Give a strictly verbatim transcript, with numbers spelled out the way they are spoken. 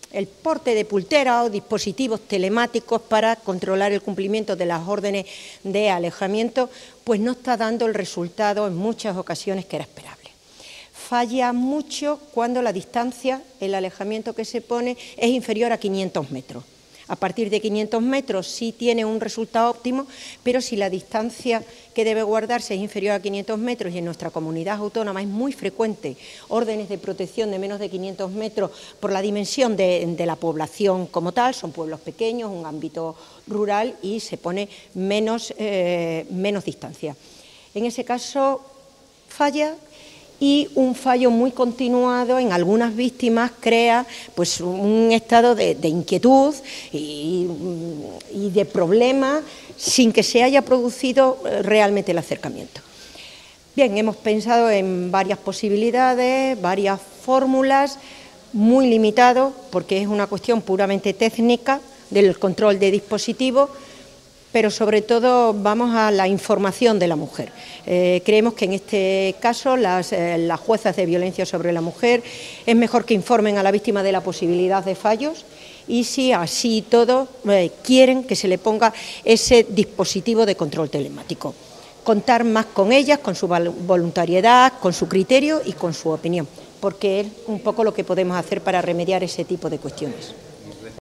el porte de pulteras o dispositivos telemáticos para controlar el cumplimiento de las órdenes de alejamiento, pues no está dando el resultado en muchas ocasiones que era esperable. Falla mucho cuando la distancia, el alejamiento que se pone, es inferior a quinientos metros. A partir de quinientos metros sí tiene un resultado óptimo, pero si la distancia que debe guardarse es inferior a quinientos metros y en nuestra comunidad autónoma es muy frecuente órdenes de protección de menos de quinientos metros por la dimensión de, de la población como tal, son pueblos pequeños, un ámbito rural y se pone menos, eh, menos distancia. En ese caso falla. Y un fallo muy continuado en algunas víctimas crea pues, un estado de, de inquietud y, y de problema sin que se haya producido realmente el acercamiento. Bien, hemos pensado en varias posibilidades, varias fórmulas, muy limitado porque es una cuestión puramente técnica del control de dispositivos, pero sobre todo vamos a la información de la mujer. Eh, creemos que en este caso las, eh, las juezas de violencia sobre la mujer es mejor que informen a la víctima de la posibilidad de fallos y si así todo eh, quieren que se le ponga ese dispositivo de control telemático. Contar más con ellas, con su voluntariedad, con su criterio y con su opinión, porque es un poco lo que podemos hacer para remediar ese tipo de cuestiones.